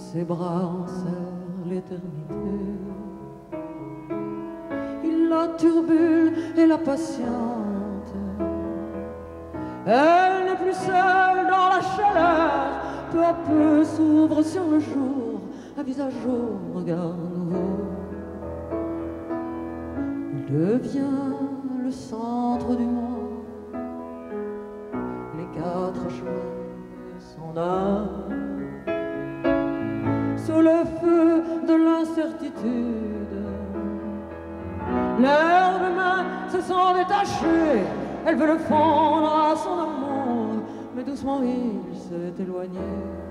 Ses bras enserrent l'éternité. Il la turbule et la patiente. Elle n'est plus seule dans la chaleur. Peu à peu s'ouvre sur le jour un visage au regard nouveau. Il devient le centre du monde. Les quatre chemins s'en âme. Sous le feu de l'incertitude, leurs deux mains se sont détachées. Elle veut le fondre à son amour, mais doucement il s'est éloigné.